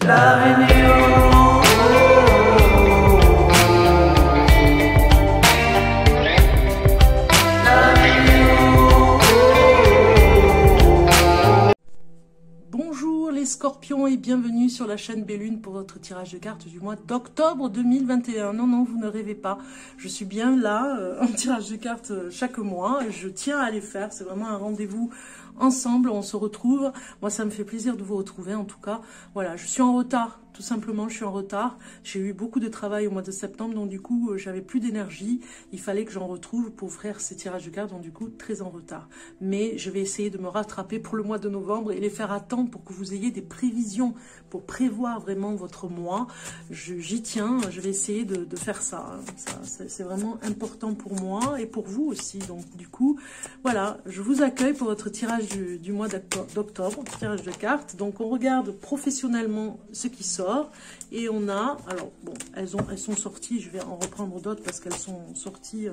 Bonjour les scorpions et bienvenue sur la chaîne Bellune pour votre tirage de cartes du mois d'octobre 2021. Non, non, vous ne rêvez pas. Je suis bien là en tirage de cartes chaque mois. Je tiens à les faire. C'est vraiment un rendez-vous ensemble. On se retrouve. Moi, ça me fait plaisir de vous retrouver en tout cas. Voilà, je suis en retard. Tout simplement, je suis en retard. J'ai eu beaucoup de travail au mois de septembre, donc du coup, j'avais plus d'énergie. Il fallait que j'en retrouve pour faire ces tirages de cartes, donc du coup, très en retard. Mais je vais essayer de me rattraper pour le mois de novembre et les faire attendre pour que vous ayez des prévisions, pour prévoir vraiment votre mois. J'y tiens, je vais essayer de faire ça. C'est vraiment important pour moi et pour vous aussi. Donc du coup, voilà, je vous accueille pour votre tirage du mois d'octobre, tirage de cartes. Donc on regarde professionnellement ce qui sort. Et on a, alors bon, elles sont sorties, je vais en reprendre d'autres parce qu'elles sont sorties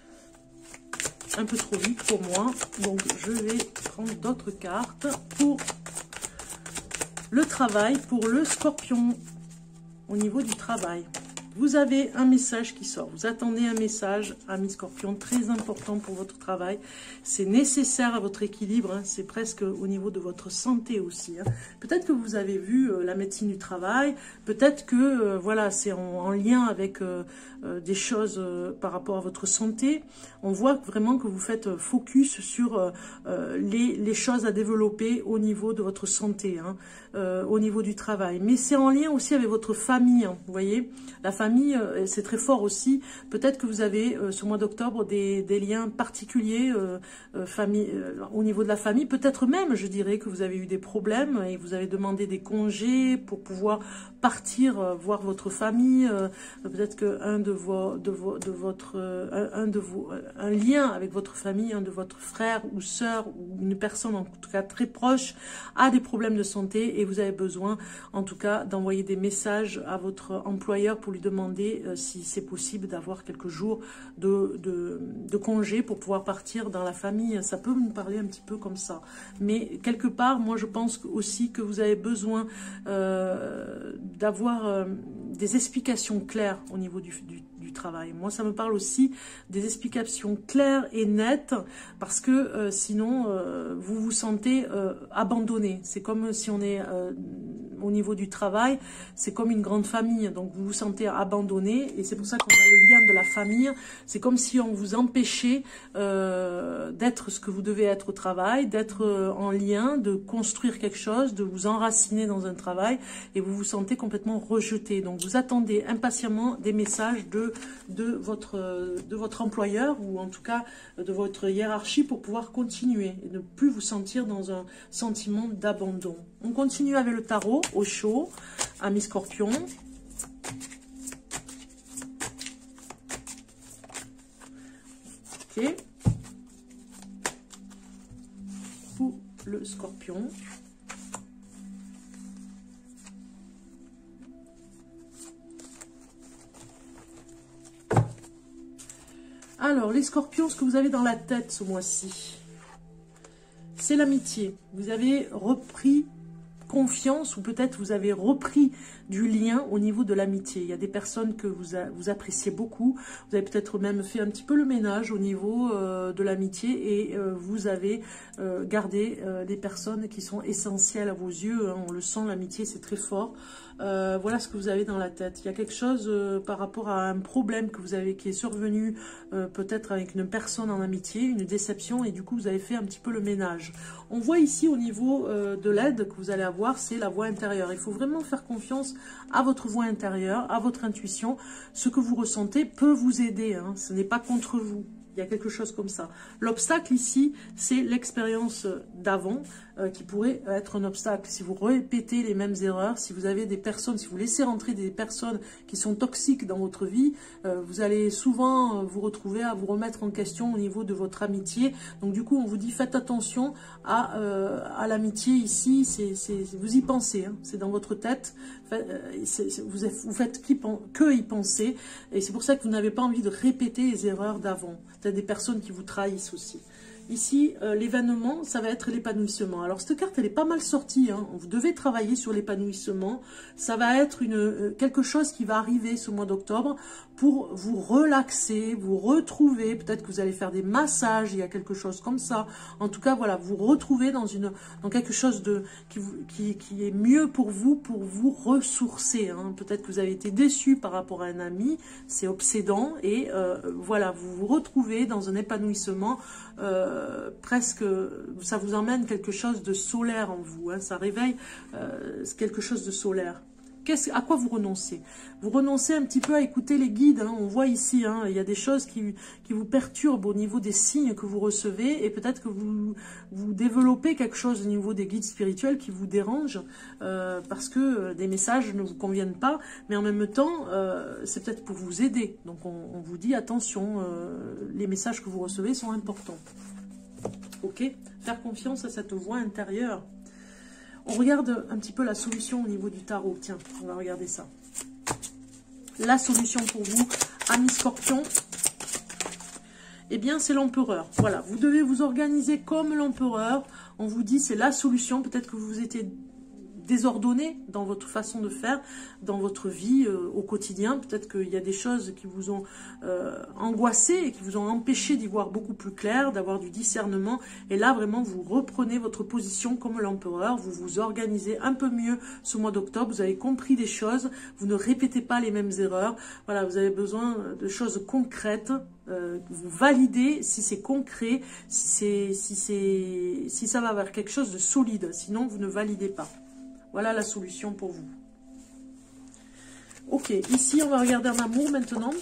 un peu trop vite pour moi. Donc je vais prendre d'autres cartes pour le travail, pour le scorpion, au niveau du travail. Vous avez un message qui sort, vous attendez un message, ami scorpion, très important pour votre travail. C'est nécessaire à votre équilibre, hein, c'est presque au niveau de votre santé aussi. Hein. Peut-être que vous avez vu la médecine du travail, peut-être que voilà, c'est en lien avec des choses par rapport à votre santé. On voit vraiment que vous faites focus sur les choses à développer au niveau de votre santé, hein, au niveau du travail. Mais c'est en lien aussi avec votre famille, hein, vous voyez. La famille, c'est très fort aussi. Peut-être que vous avez, ce mois d'octobre, des liens particuliers au niveau de la famille. Peut-être même, je dirais, que vous avez eu des problèmes et vous avez demandé des congés pour pouvoir partir voir votre famille. Peut-être qu'un un lien avec votre famille, un de votre frère ou sœur ou une personne en tout cas très proche a des problèmes de santé et vous avez besoin en tout cas d'envoyer des messages à votre employeur pour lui demander si c'est possible d'avoir quelques jours de congé pour pouvoir partir dans la famille. Ça peut me parler un petit peu comme ça. Mais quelque part, moi je pense aussi que vous avez besoin d'avoir des explications claires au niveau du travail. Moi, ça me parle aussi des explications claires et nettes parce que sinon, vous vous sentez abandonné. C'est comme si on est au niveau du travail, c'est comme une grande famille. Donc, vous vous sentez abandonné et c'est pour ça qu'on a le lien de la famille. C'est comme si on vous empêchait d'être ce que vous devez être au travail, d'être en lien, de construire quelque chose, de vous enraciner dans un travail et vous vous sentez complètement rejeté. Donc, vous attendez impatiemment des messages de votre employeur ou en tout cas de votre hiérarchie pour pouvoir continuer et ne plus vous sentir dans un sentiment d'abandon. On continue avec le tarot au chaud, ami scorpion. Ok. Pour le scorpion. Alors, les scorpions, ce que vous avez dans la tête ce mois-ci, c'est l'amitié. Vous avez repris confiance ou peut-être vous avez repris du lien au niveau de l'amitié. Il y a des personnes que vous appréciez beaucoup. Vous avez peut-être même fait un petit peu le ménage au niveau de l'amitié et vous avez gardé des personnes qui sont essentielles à vos yeux. Hein. On le sent, l'amitié, c'est très fort. Voilà ce que vous avez dans la tête. Il y a quelque chose par rapport à un problème que vous avez qui est survenu peut-être avec une personne en amitié, une déception et du coup vous avez fait un petit peu le ménage. On voit ici au niveau de l'aide que vous allez avoir, c'est la voix intérieure. Il faut vraiment faire confiance à votre voix intérieure, à votre intuition. Ce que vous ressentez peut vous aider, hein. Ce n'est pas contre vous. Il y a quelque chose comme ça. L'obstacle ici, c'est l'expérience d'avant qui pourrait être un obstacle. Si vous répétez les mêmes erreurs, si vous avez des personnes, si vous laissez rentrer des personnes qui sont toxiques dans votre vie, vous allez souvent vous retrouver à vous remettre en question au niveau de votre amitié. Donc du coup, on vous dit faites attention à l'amitié ici. Vous y pensez, hein, c'est dans votre tête. Vous faites que y penser. Et c'est pour ça que vous n'avez pas envie de répéter les erreurs d'avant. Peut-être des personnes qui vous trahissent aussi. Ici, l'événement, ça va être l'épanouissement. Alors, cette carte, elle est pas mal sortie. Hein. Vous devez travailler sur l'épanouissement. Ça va être quelque chose qui va arriver ce mois d'octobre pour vous relaxer, vous retrouver. Peut-être que vous allez faire des massages, il y a quelque chose comme ça. En tout cas, voilà, vous retrouver dans quelque chose qui est mieux pour vous ressourcer. Hein. Peut-être que vous avez été déçu par rapport à un ami, c'est obsédant. Et voilà, vous vous retrouvez dans un épanouissement presque, ça vous emmène quelque chose de solaire en vous, hein, ça réveille quelque chose de solaire. À quoi vous renoncez? Vous renoncez un petit peu à écouter les guides, hein. On voit ici, hein, il y a des choses qui vous perturbent au niveau des signes que vous recevez, et peut-être que vous développez quelque chose au niveau des guides spirituels qui vous dérange, parce que des messages ne vous conviennent pas, mais en même temps, c'est peut-être pour vous aider. Donc on vous dit, attention, les messages que vous recevez sont importants. Ok? Faire confiance à cette voix intérieure. On regarde un petit peu la solution au niveau du tarot. Tiens, on va regarder ça. La solution pour vous, amis scorpions, eh bien, c'est l'empereur. Voilà, vous devez vous organiser comme l'empereur. On vous dit, c'est la solution. Peut-être que vous étiez désordonné dans votre façon de faire, dans votre vie au quotidien. Peut-être qu'il y a des choses qui vous ont angoissé et qui vous ont empêché d'y voir beaucoup plus clair, d'avoir du discernement. Et là, vraiment, vous reprenez votre position comme l'empereur. Vous vous organisez un peu mieux ce mois d'octobre. Vous avez compris des choses. Vous ne répétez pas les mêmes erreurs. Voilà, vous avez besoin de choses concrètes. Vous validez si c'est concret, si ça va vers quelque chose de solide. Sinon, vous ne validez pas. Voilà la solution pour vous. Ok, ici, on va regarder en amour maintenant.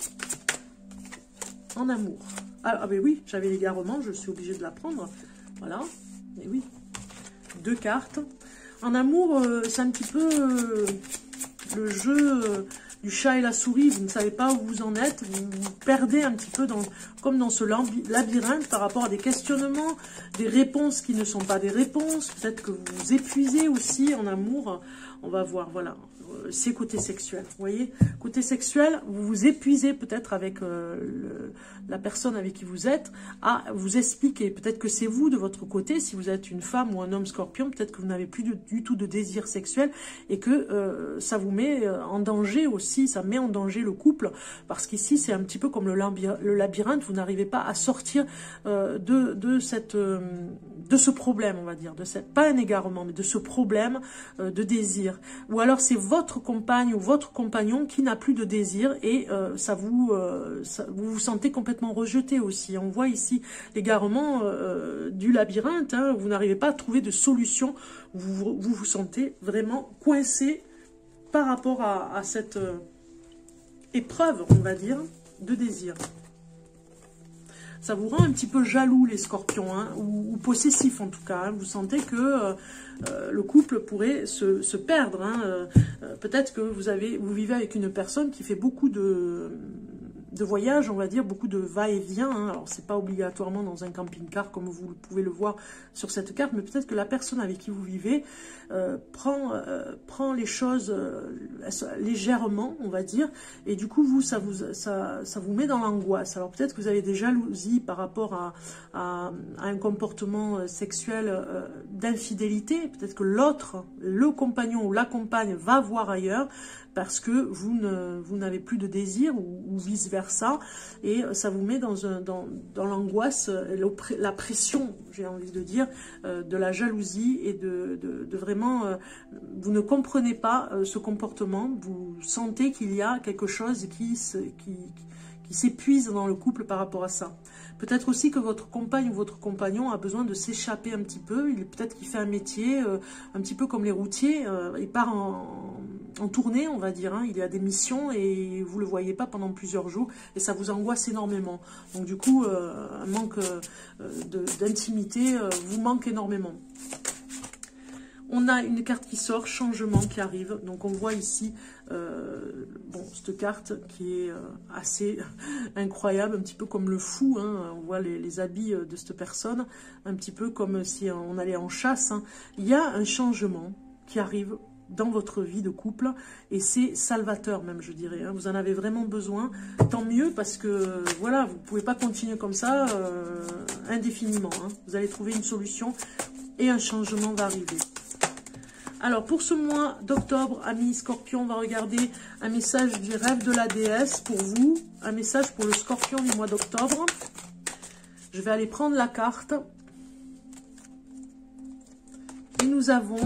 En amour. Ah ben oui, j'avais l'égarement, je suis obligée de la prendre. Voilà, et oui. 2 cartes. En amour, c'est un petit peu le jeu du chat et la souris. Vous ne savez pas où vous en êtes. Vous vous perdez un petit peu comme dans ce labyrinthe par rapport à des questionnements, des réponses qui ne sont pas des réponses. Peut-être que vous vous épuisez aussi en amour. On va voir, voilà. C'est côté sexuel, vous voyez. Côté sexuel, vous vous épuisez peut-être avec la personne avec qui vous êtes à vous expliquer. Peut-être que c'est vous de votre côté, si vous êtes une femme ou un homme scorpion, peut-être que vous n'avez plus du tout de désir sexuel et que ça vous met en danger aussi, ça met en danger le couple, parce qu'ici c'est un petit peu comme le labyrinthe, vous n'arrivez pas à sortir de ce problème, on va dire, pas un égarement, mais de ce problème de désir. Ou alors c'est votre compagne ou votre compagnon qui n'a plus de désir et vous vous sentez complètement rejeté aussi. On voit ici l'égarement du labyrinthe, hein, vous n'arrivez pas à trouver de solution, vous vous sentez vraiment coincé par rapport à cette épreuve, on va dire, de désir. Ça vous rend un petit peu jaloux, les scorpions, hein, ou possessif en tout cas. Hein. Vous sentez que le couple pourrait se perdre. Hein. Peut-être que vous vivez avec une personne qui fait beaucoup de voyages, on va dire, beaucoup de va-et-vient. Hein. Alors, c'est pas obligatoirement dans un camping-car, comme vous pouvez le voir sur cette carte, mais peut-être que la personne avec qui vous vivez prend les choses légèrement, on va dire, et du coup, ça vous met dans l'angoisse. Alors, peut-être que vous avez des jalousies par rapport à un comportement sexuel d'infidélité. Peut-être que l'autre, le compagnon ou la compagne va voir ailleurs, parce que vous n'avez plus de désir ou vice-versa, et ça vous met dans l'angoisse, la pression, j'ai envie de dire, de la jalousie et de vraiment, vous ne comprenez pas ce comportement, vous sentez qu'il y a quelque chose qui s'épuise dans le couple par rapport à ça. Peut-être aussi que votre compagne ou votre compagnon a besoin de s'échapper un petit peu. Peut-être qu'il fait un métier un petit peu comme les routiers. Il part en tournée, on va dire. Hein. Il y a des missions et vous ne le voyez pas pendant plusieurs jours. Et ça vous angoisse énormément. Donc du coup, un manque d'intimité vous manque énormément. On a une carte qui sort, changement qui arrive. Donc on voit ici, cette carte qui est assez incroyable, un petit peu comme le fou. Hein. On voit les habits de cette personne, un petit peu comme si on allait en chasse. Hein. Il y a un changement qui arrive dans votre vie de couple et c'est salvateur même, je dirais. Hein. Vous en avez vraiment besoin, tant mieux parce que voilà, vous ne pouvez pas continuer comme ça indéfiniment. Hein. Vous allez trouver une solution et un changement va arriver. Alors, pour ce mois d'octobre, amis Scorpion, on va regarder un message du rêve de la déesse pour vous. Un message pour le Scorpion du mois d'octobre. Je vais aller prendre la carte. Et nous avons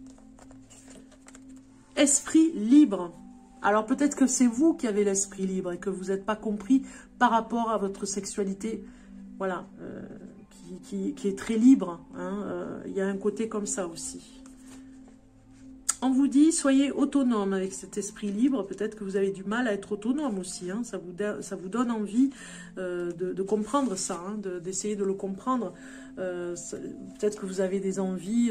esprit libre. Alors, peut-être que c'est vous qui avez l'esprit libre et que vous n'êtes pas compris par rapport à votre sexualité. Voilà, qui est très libre. Hein. Il y a un côté comme ça aussi. On vous dit, soyez autonome avec cet esprit libre. Peut-être que vous avez du mal à être autonome aussi. Hein. Ça vous donne envie de comprendre ça, hein, d'essayer de le comprendre. Peut-être que vous avez des envies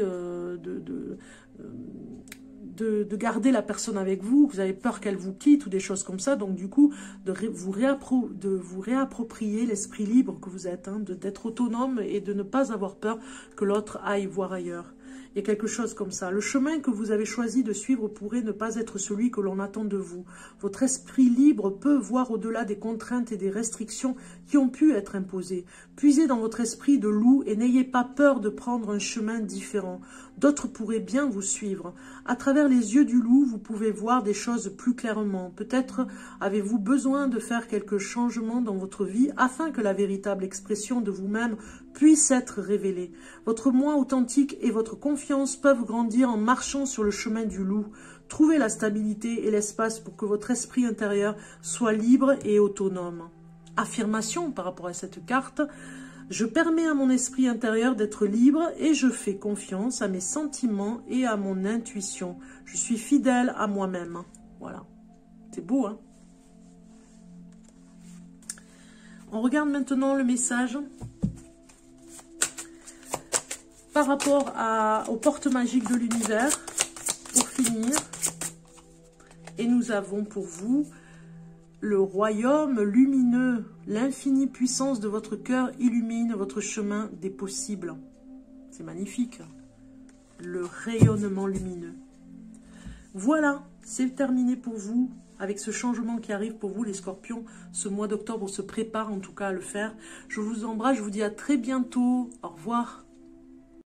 de garder la personne avec vous. Vous avez peur qu'elle vous quitte ou des choses comme ça. Donc du coup, de vous réapproprier l'esprit libre que vous êtes. Hein, d'être autonome et de ne pas avoir peur que l'autre aille voir ailleurs. Il y a quelque chose comme ça. Le chemin que vous avez choisi de suivre pourrait ne pas être celui que l'on attend de vous. Votre esprit libre peut voir au-delà des contraintes et des restrictions qui ont pu être imposées. Puisez dans votre esprit de loup et n'ayez pas peur de prendre un chemin différent. D'autres pourraient bien vous suivre. À travers les yeux du loup, vous pouvez voir des choses plus clairement. Peut-être avez-vous besoin de faire quelques changements dans votre vie afin que la véritable expression de vous-même puisse être révélée. Votre moi authentique et votre confiance peuvent grandir en marchant sur le chemin du loup. Trouvez la stabilité et l'espace pour que votre esprit intérieur soit libre et autonome. Affirmation par rapport à cette carte. Je permets à mon esprit intérieur d'être libre et je fais confiance à mes sentiments et à mon intuition. Je suis fidèle à moi-même. Voilà. C'est beau, hein? On regarde maintenant le message par rapport aux portes magiques de l'univers, pour finir. Et nous avons pour vous le royaume lumineux. L'infinie puissance de votre cœur illumine votre chemin des possibles. C'est magnifique. Le rayonnement lumineux. Voilà, c'est terminé pour vous. Avec ce changement qui arrive pour vous, les scorpions, ce mois d'octobre, on se prépare en tout cas à le faire. Je vous embrasse, je vous dis à très bientôt. Au revoir.